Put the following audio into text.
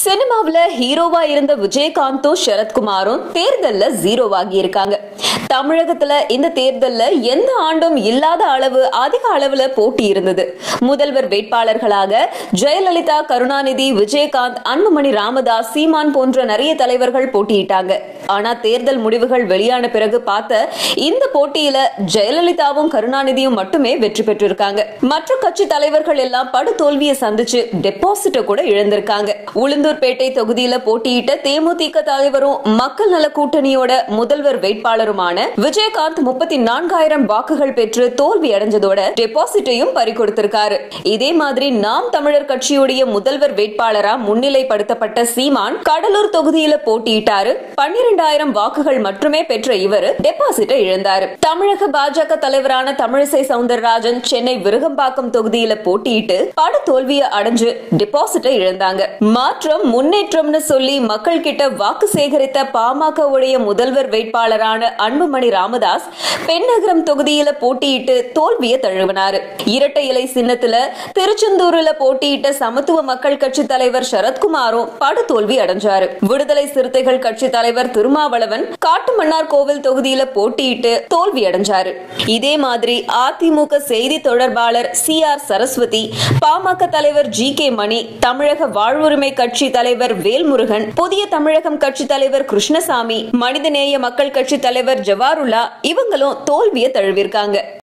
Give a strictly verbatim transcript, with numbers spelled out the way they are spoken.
சினிமாவுல ஹீரோவா இருந்த விஜயகாந்தும் சரத்குமாரும் தேர்தல்ல ஜீரோவாகி இருக்காங்க. தமிழகத்துல இந்த தேர்தல்ல எந்த ஆண்டும் இல்லாத அளவு அதிக அளவுல போட்டி இருந்தது. முதல்வர் வேட்பாளர்களாக ஜெயலலிதா, கருணாநிதி, விஜயகாந்த், அன்புமணி ராமதாஸ், சீமான் போன்ற நிறைய தலைவர்கள் போட்டியிட்டாங்க. ஆனா தேர்தல் முடிவுகள் வெளியான பிறகு பார்த்த இந்த போட்டியில ஜெயலலிதாவும் கருணாநிதியும் மட்டுமே வெற்றி பெற்றிருக்காங்க. மற்ற கட்சி தலைவர்கள் எல்லாம் படு தோல்வியை சந்திச்சு டெபாசிட்ட கூட இழந்திருக்காங்க. உளுந்தூர்பேட்டை தொகுதியில போட்டியிட்ட தேமுதிக தலைவரும் மக்கள் நல கூட்டணியோட முதல்வர் வேட்பாளருமான விஜயகாந்த் முப்பத்தி நான்காயிரம் வாக்குகள் பெற்று தோல்வி அடைஞ்சதோட டெபாசிட்டையும் பறி கொடுத்திருக்காரு. இதே மாதிரி நாம் தமிழர் கட்சியுடைய முதல்வர் வேட்பாளரா முன்னிலைப்படுத்தப்பட்ட சீமான் கடலூர் தொகுதியில போட்டியிட்டாரு. பன்னிரண்டாயிரம் வாக்குகள் மட்டுமே பெற்ற இவர் டெபாசிட்டை இழந்தாரு. தமிழக பாஜக தலைவரான தமிழிசை சவுந்தரராஜன் சென்னை விருகம்பாக்கம் தொகுதியில போட்டியிட்டு படு தோல்வியை அடைஞ்சு டெபாசிட்டை இழந்தாங்க. மாற்றம் முன்னேற்றம்னு சொல்லி மக்கள் கிட்ட வாக்கு சேகரித்த பாமகவுடைய முதல்வர் வேட்பாளரான அன்புமணி ராமதாஸ் பெண்ணகரம் தொகுதியில போட்டியிட்டு தோல்வியை தழுவினாரு. இரட்டை இலை சின்னத்துல திருச்செந்தூர்ல போட்டியிட்ட சமத்துவ மக்கள் கட்சி தலைவர் சரத்குமாரும் படு தோல்வி அடைஞ்சாரு. விடுதலை சிறுத்தைகள் கட்சி தலைவர் திருமாவளவன் காட்டுமன்னார் கோவில் தொகுதியில போட்டியிட்டு தோல்வி அடைஞ்சாரு. இதே மாதிரி அதிமுக செய்தி தொடர்பாளர் சி ஆர் சரஸ்வதி, பாமக தலைவர் ஜி கே மணி, தமிழக வாழ்வுரிமை கட்சி தலைவர் வேல்முருகன், புதிய தமிழகம் கட்சி தலைவர் கிருஷ்ணசாமி, மனிதநேய மக்கள் கட்சி தலைவர் ஜவாருல்லா இவங்களும் தோல்வியை தழுவிருக்காங்க.